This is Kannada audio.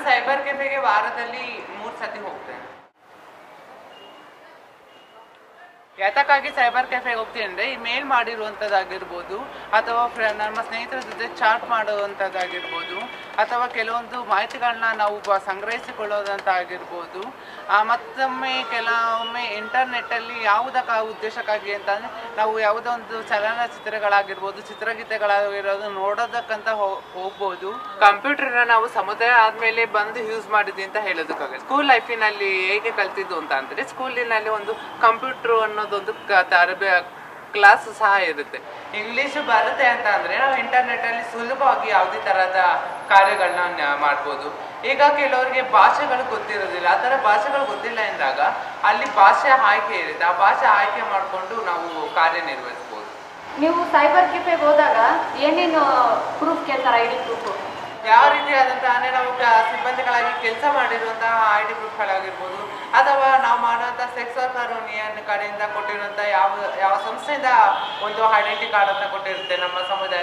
ಸೈಬರ್ ಕೆಫೆಗೆ ವಾರದಲ್ಲಿ 3 ಸತಿ ಹೋಗ್ತೇನೆ. ಯಾತಕ್ಕಾಗಿ ಸೈಬರ್ ಕೆಫೆಗೆ ಹೋಗ್ತೀನಿ ಅಂದರೆ ಈ ಮೇಲ್ ಮಾಡಿರುವಂಥದ್ದಾಗಿರ್ಬೋದು ಅಥವಾ ನಮ್ಮ ಸ್ನೇಹಿತರ ಜೊತೆ ಚಾಟ್ ಮಾಡುವಂಥದ್ದಾಗಿರ್ಬೋದು ಅಥವಾ ಕೆಲವೊಂದು ಮಾಹಿತಿಗಳನ್ನ ನಾವು ಸಂಗ್ರಹಿಸಿಕೊಳ್ಳೋದಂತಾಗಿರ್ಬೋದು. ಮತ್ತೊಮ್ಮೆ ಕೆಲವೊಮ್ಮೆ ಇಂಟರ್ನೆಟ್ಟಲ್ಲಿ ಯಾವುದಕ್ಕೆ ಉದ್ದೇಶಕ್ಕಾಗಿ ಅಂತಂದರೆ ನಾವು ಯಾವುದೋ ಒಂದು ಚಲನಚಿತ್ರಗಳಾಗಿರ್ಬೋದು, ಚಿತ್ರಗೀತೆಗಳಾಗಿರೋದು ನೋಡೋದಕ್ಕಂತ ಹೋಗ್ಬೋದು. ಕಂಪ್ಯೂಟರ್ನ ನಾವು ಸಮುದಾಯ ಆದಮೇಲೆ ಬಂದು ಯೂಸ್ ಮಾಡಿದ್ವಿ ಅಂತ ಹೇಳೋದಕ್ಕಾಗಲ್ಲ. ಸ್ಕೂಲ್ ಲೈಫಿನಲ್ಲಿ ಹೇಗೆ ಕಲ್ತಿದ್ದು ಅಂತ ಅಂದರೆ ಸ್ಕೂಲಿನಲ್ಲಿ ಒಂದು ಕಂಪ್ಯೂಟ್ರು ಅನ್ನೋದೊಂದು ಕ್ಲಾಸ್ ಸಹ ಇರುತ್ತೆ. ಇಂಗ್ಲೀಷು ಬರುತ್ತೆ ಅಂತ ಅಂದರೆ ನಾವು ಇಂಟರ್ನೆಟ್ಟಲ್ಲಿ ಸುಲಭವಾಗಿ ಯಾವುದೇ ಥರದ ಕಾರ್ಯಗಳನ್ನ ಮಾಡ್ಬೋದು. ಈಗ ಕೆಲವರಿಗೆ ಭಾಷೆಗಳು ಗೊತ್ತಿರೋದಿಲ್ಲ, ಆ ಥರ ಭಾಷೆಗಳು ಗೊತ್ತಿಲ್ಲ ಎಂದಾಗ ಅಲ್ಲಿ ಭಾಷೆ ಆಯ್ಕೆ ಇರುತ್ತೆ, ಆ ಭಾಷೆ ಆಯ್ಕೆ ಮಾಡಿಕೊಂಡು ನಾವು ಕಾರ್ಯನಿರ್ವಹಿಸ್ಬೋದು. ನೀವು ಸೈಬರ್ ಕೆಫೆಗೆ ಹೋದಾಗ ಏನೇನು ಪ್ರೂಫ್ ಕೇಳ್ತಾರೆ? ಐ ಡಿ ಪ್ರೂಫ್ ಯಾವ ರೀತಿಯಾದಂತಹ ಅಂದರೆ ನಾವು ಸಿಬ್ಬಂದಿಗಳಾಗಿ ಕೆಲಸ ಮಾಡಿರುವಂತಹ ID ಪ್ರೂಫ್ಗಳಾಗಿರ್ಬೋದು ಅಥವಾ ನಾವು ಮಾಡುವಂಥ ಸೆಕ್ಸ್ ವರ್ಕರ್ ಯೂನಿಯನ್ ಕಡೆಯಿಂದ ಕೊಟ್ಟಿರುವಂಥ ಯಾವ ಸಂಸ್ಥೆಯಿಂದ ಒಂದು ಐಡೆಂಟಿ ಕಾರ್ಡನ್ನು ಕೊಟ್ಟಿರುತ್ತೆ ನಮ್ಮ ಸಮುದಾಯ